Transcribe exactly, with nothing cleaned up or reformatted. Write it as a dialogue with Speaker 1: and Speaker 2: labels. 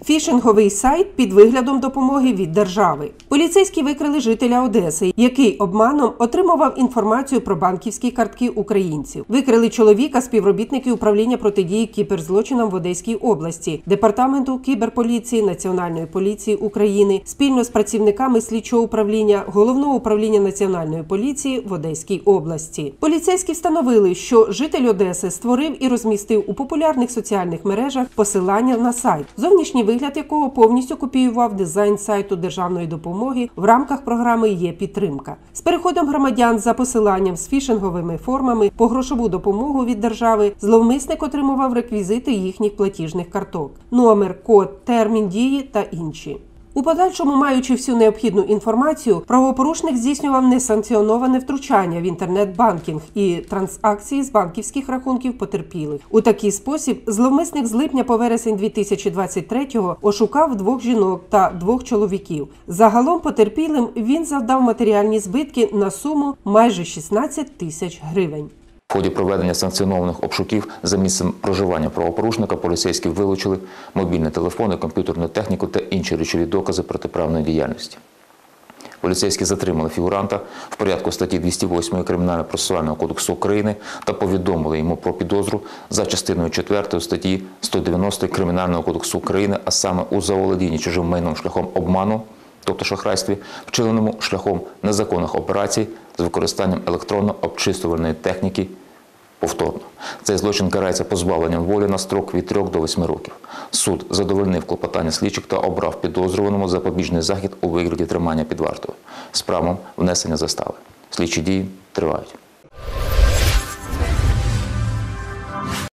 Speaker 1: фішинговий сайт під виглядом допомоги від держави. Поліцейські викрили жителя Одеси, який обманом отримував інформацію про банківські картки українців. Викрили чоловіка співробітники управління протидії кіберзлочинам в Одеській області, Департаменту кіберполіції Національної поліції України спільно з працівниками слідчого управління Головного управління Національної поліції в Одеській області. Поліцейські встановили, що житель Одеси створив і розмістив у популярних соціальних мережах посилання на сайт, зовнішній вигляд якого повністю копіював дизайн сайту державної допомоги в рамках програми «Є-підтримка». З переходом громадян за посиланням з фішинговими формами по грошову допомогу від держави зловмисник отримував реквізити їхніх платіжних карток – номер, код, термін дії та інші. У подальшому, маючи всю необхідну інформацію, правопорушник здійснював несанкціоноване втручання в інтернет-банкінг і транзакції з банківських рахунків потерпілих. У такий спосіб зловмисник з липня по вересень дві тисячі двадцять третього ошукав двох жінок та двох чоловіків. Загалом потерпілим він завдав матеріальні збитки на суму майже шістнадцять тисяч гривень.
Speaker 2: В ході проведення санкціонованих обшуків за місцем проживання правопорушника поліцейські вилучили мобільні телефони, комп'ютерну техніку та інші речові докази протиправної діяльності. Поліцейські затримали фігуранта в порядку статті двісті восьмої Кримінально-процесуального кодексу України та повідомили йому про підозру за частиною четвертою статті сто дев'яносто Кримінального кодексу України, а саме у заволодінні чужим майном шляхом обману, тобто шахрайстві, вчиненому шляхом незаконних операцій з використанням електронно-обчислювальної техніки повторно. Цей злочин карається позбавленням волі на строк від трьох до восьми років. Суд задовольнив клопотання слідчих та обрав підозрюваному запобіжний захід у вигляді тримання під вартою з правом внесення застави. Слідчі дії тривають.